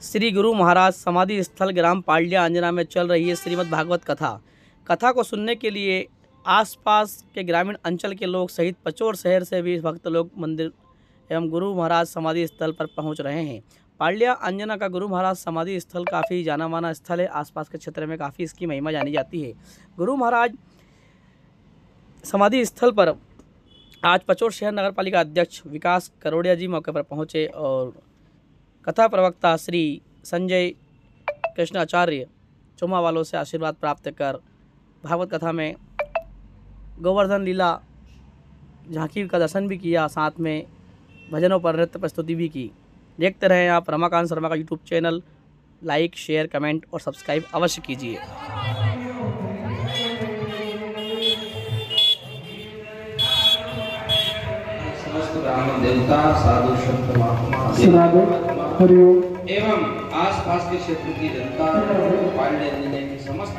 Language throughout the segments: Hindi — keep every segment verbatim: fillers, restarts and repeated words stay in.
श्री गुरु महाराज समाधि स्थल ग्राम पाल्या अंजना में चल रही है श्रीमद् भागवत कथा। कथा को सुनने के लिए आसपास के ग्रामीण अंचल के लोग सहित पचोर शहर से भी भक्त लोग मंदिर एवं गुरु महाराज समाधि स्थल पर पहुंच रहे हैं। पाल्या अंजना का गुरु महाराज समाधि स्थल काफ़ी जाना माना स्थल है। आसपास के क्षेत्र में काफ़ी इसकी महिमा जानी जाती है। गुरु महाराज समाधि स्थल पर आज पचोर शहर नगर पालिका अध्यक्ष विकास करोड़िया जी मौके पर पहुंचे और कथा प्रवक्ता श्री संजय कृष्णाचार्य चोमा वालों से आशीर्वाद प्राप्त कर भागवत कथा में गोवर्धन लीला झांकी का दर्शन भी किया, साथ में भजनों पर नृत्य प्रस्तुति भी की। देखते रहें आप रमाकांत शर्मा का YouTube channel. Like, share, comment और सब्सक्राइब अवश्य कीजिए। देवता साधु संत महात्मा एवं आसपास के क्षेत्र की जनता पांड्य जिले की समस्त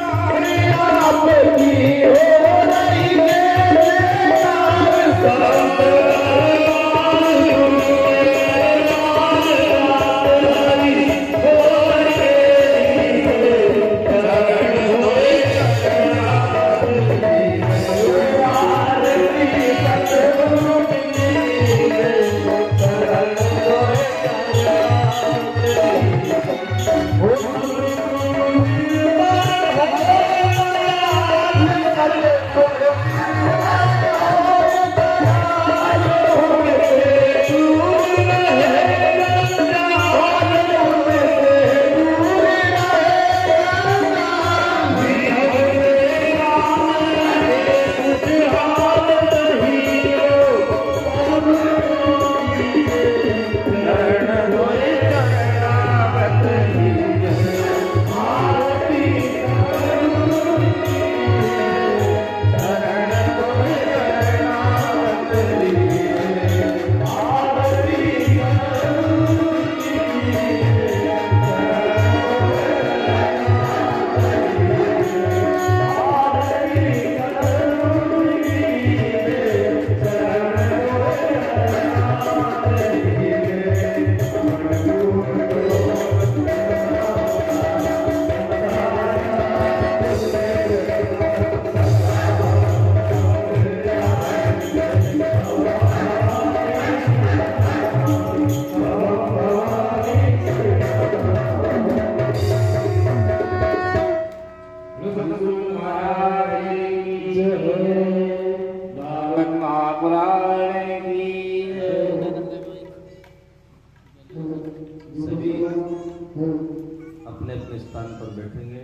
अपने अपने स्थान पर बैठेंगे।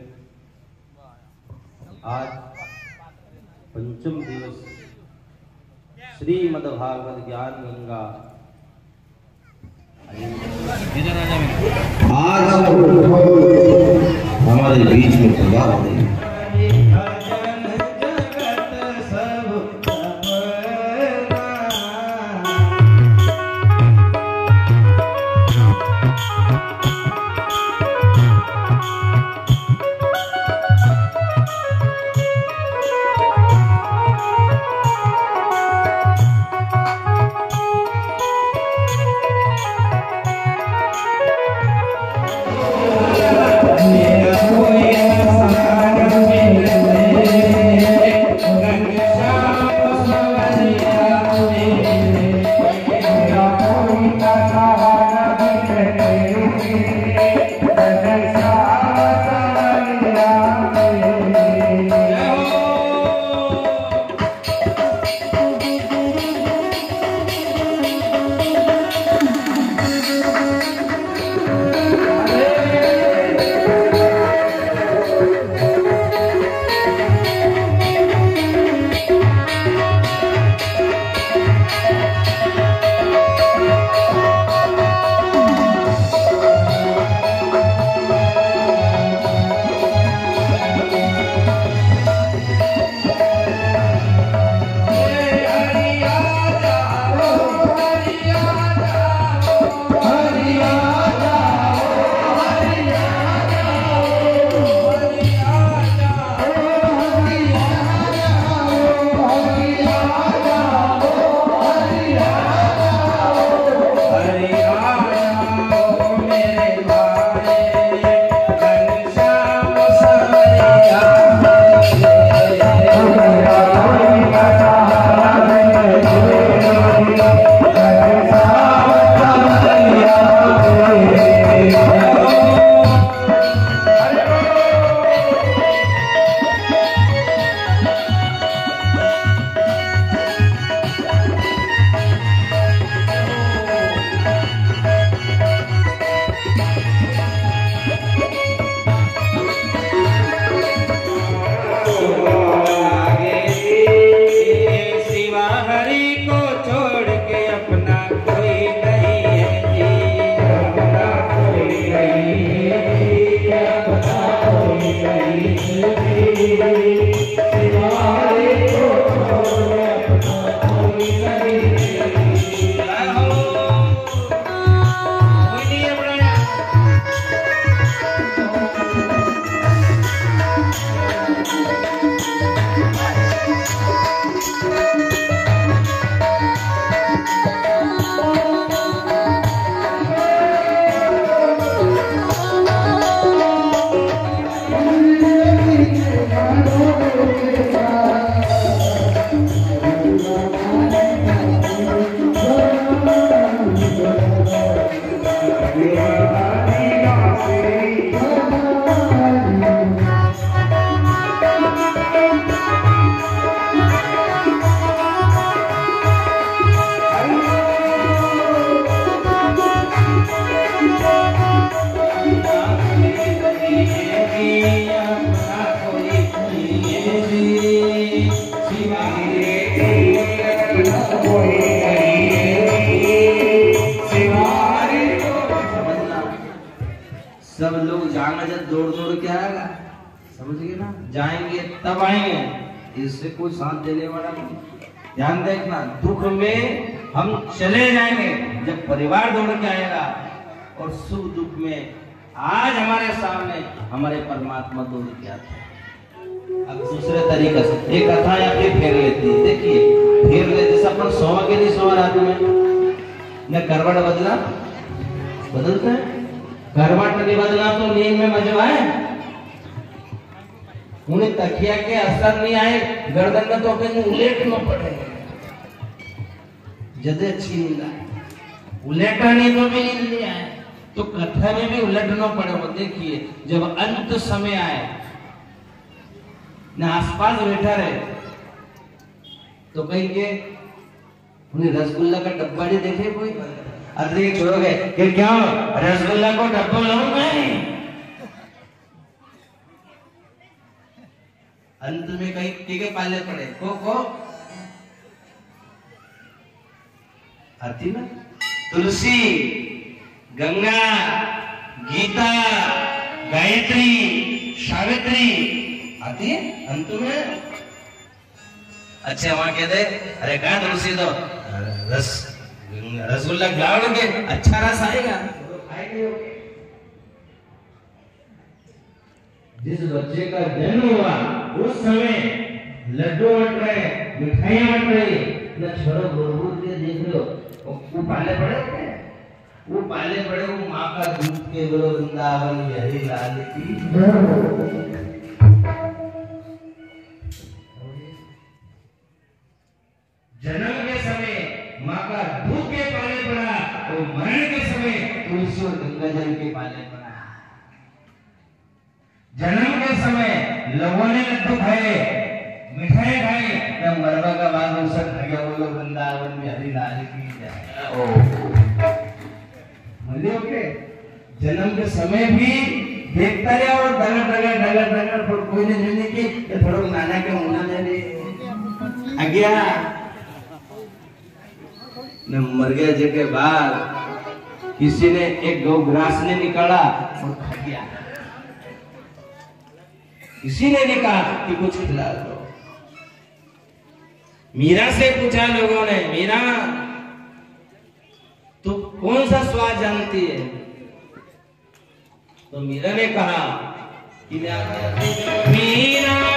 आज पंचम दिवस श्रीमद् भागवत ज्ञान गंगा आज हमारे बीच में प्रवाह हो रही है। सब लोग जाएंगे जब दौड़ दौड़ के आएगा, समझ गए ना, जाएंगे तब आएंगे, इससे कोई साथ देने वाला नहीं। ध्यान देखना, दुख में हम चले जाएंगे जब परिवार दौड़ के आएगा, और सुख दुख में आज हमारे सामने हमारे परमात्मा दौड़ के आते हैं। अब दूसरे तरीके से एक कथा या फिर फेर लेती है, देखिए फेर ले, जैसे अपन सोवा के नहीं सोवा रात में न करवट बदला बदलते हैं, करवट नहीं बदला तो नींद में मजा आए, उन्हें तकिया के असर नहीं आए, गर्दन में तो अपने उलेटना पड़े, जदे अच्छी नींद आए, उलेटा नहीं तो भी नींद नहीं आए, तो कथा में भी उलटना पड़ेगा। देखिए जब अंत समय आए न आसपास बैठा रहे तो कहेंगे उन्हें रसगुल्ला का डब्बा नहीं देखे कोई, अरे छोड़ोगे कि क्या रसगुल्ला को डब्बा लाऊं मैं, अंत में कहीं टीके पाले पड़े को को आती ना, तुलसी, गंगा, गीता, गायत्री, सावित्री आती है अंत में। अच्छा वहां कहते अरे कहा तुलसी तो रस रसगुल्ला खिलाओगे, अच्छा रस आएगा, जिस बच्चे का जन्म हुआ उस समय लड्डू बट रहे, मिठाइयां बट रही, न छोड़ो गुरु के देख लो, वो पाले पड़े वो पाले पड़े वो माँ का दूध के बोलो वृंदावन हरी लाल की। जन्म के समय माँ का दूध के पाले पड़ा, और मरण के समय तुलसी और गंगा जल के पाले पड़ा। जन्म के समय लोगों ने लड्डू खाए, मिठाई खाई, जब मरवा का बाद अवसर खा गया बोलो वृंदावन में हरी लाल की जय। ओके जन्म के समय भी देखता रहा और डगर डगर डगर डगर पर कोई ने नहीं की ये थोड़ा नाना के मुना ने आ गया न मर गया जगह बाद किसी ने एक गौ ग्रास ने निकाला और खा गया, किसी ने नहीं कहा कि कुछ खिला दो। मीरा से पूछा लोगों ने, मीरा तो कौन सा स्वाद जानती है, तो मीरा ने कहा कि मीरा